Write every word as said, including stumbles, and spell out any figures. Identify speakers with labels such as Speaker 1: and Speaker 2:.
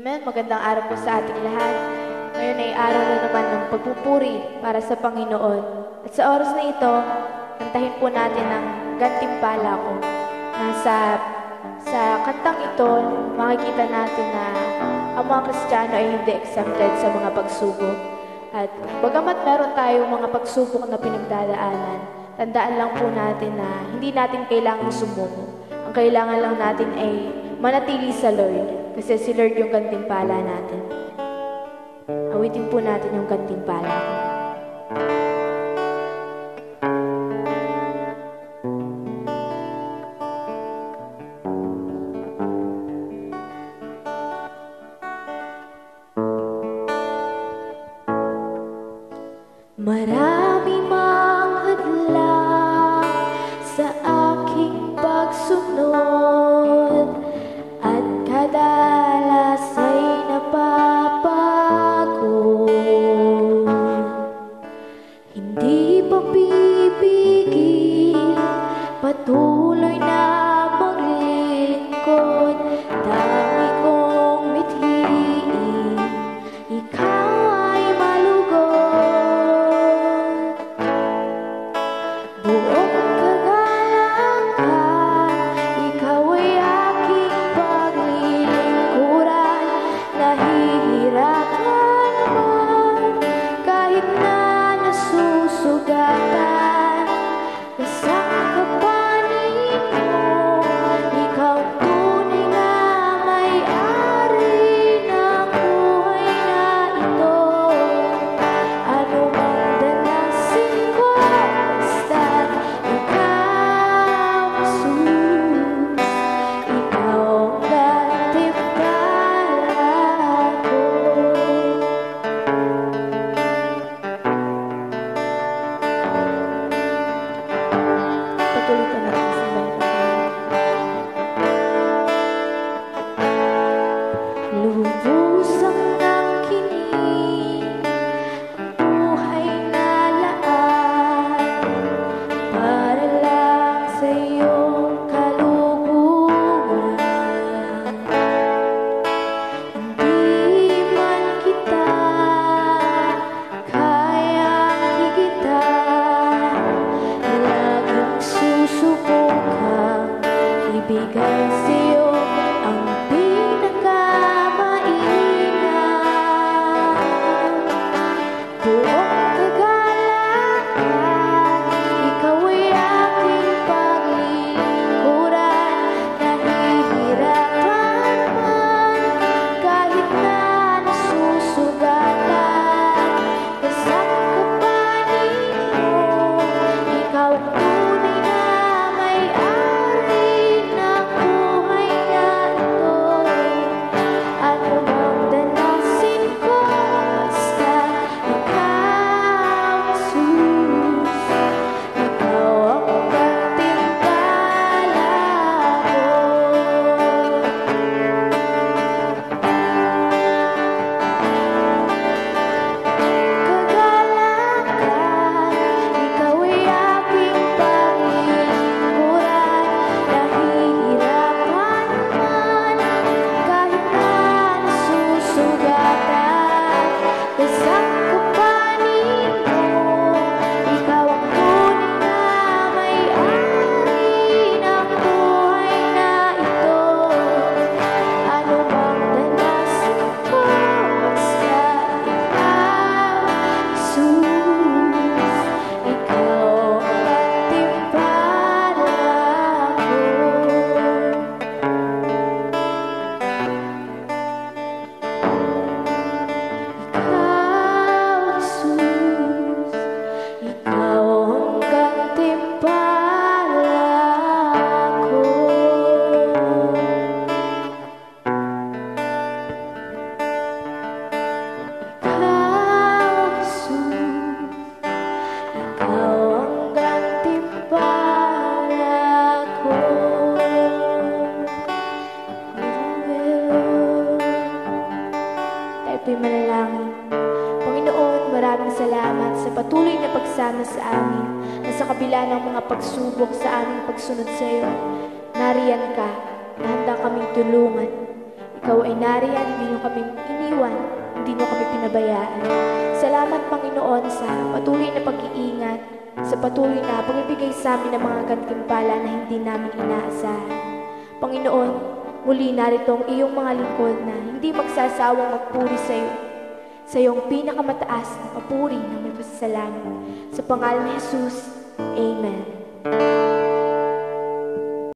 Speaker 1: Amen. Magandang araw po sa ating lahat. Ngayon ay araw na naman ng pagpupuri para sa Panginoon. At sa oras na ito, kantahin po natin ang Gantimpala Ko. Nasa sa kantang ito, makikita natin na ang mga Kristiyano ay hindi exempted sa mga pagsubok. At bagamat meron tayong mga pagsubok na pinagdadaanan, tandaan lang po natin na hindi natin kailangang sumuko. Ang kailangan lang natin ay manatili sa Lord, kasi si Lord yung gantimpala natin. Awitin po natin yung Gantimpala Ko. Marami mang hadlang sa aking pagsunod, at kadalas ay napapagod. Hindi pa pipigil, patuloy na maglilingkod. Dami kong mithiin, ikaw ay malugod. Buong kagalangan, ikaw ay aking paglilingkuran. Nahihirapan man, kahit na nasusugatan, kasangkapanin mo, ikaw tunay na may-ari ng buhay na ito. Ano mang danasin ko, basta't ikaw, Jesus, ikaw ang gantimpala ko. Patuloy ka natin sa bayan. Lubusang ng kinig, buhay na laan, para lang sa iyong kaluguran. Hindi man kita kayang higitan, laging susubukang ibigay sa'yo ang pinakamainam. Buong kagalangan, ikaw ay aking paglilingkuran. Nahihirapan man, kahit na nasusugatan, kasangkapanin mo, ikaw ang tunay na may-ari ng buhay na ito. Ano bang danasin ko, basta ikaw, Jesus, ikaw ang gantimpala ko. Kagalangan, ikaw ay aking paglilingkuran. Nahihirapan man, kahit na nasusugatan, kasangkapanin mo, ikaw ang tunay na may-ari ng buhay na ito. Ano bang danasin ko, basta ikaw, Jesus, ikaw ang gantimpala ko. Ikaw, Jesus, ikaw ang gantimpala ko. Ikaw, Jesus, ikaw ang gantimpala ko. Tayo po'y manalangin. Panginoon, maraming salamat sa patuloy na pagsama sa amin, na sa kabila ng mga pagsubok sa aming pagsunod sa iyo, nariyan ka, na handa kaming tulungan. Ikaw ay nariyan, hindi niyo kami iniwan, hindi niyo kami pinabayaan. Salamat, Panginoon, sa patuloy na pag-iingat, sa patuloy na pagbibigay sa amin ng mga gantimpala na hindi namin inaasahan. Panginoon, muli narito ang iyong mga lingkod na hindi magsasawang magpuri sa iyo, sa iyong pinakamataas na papuri na may pasasalamat. Sa pangalan ni Jesus, Amen.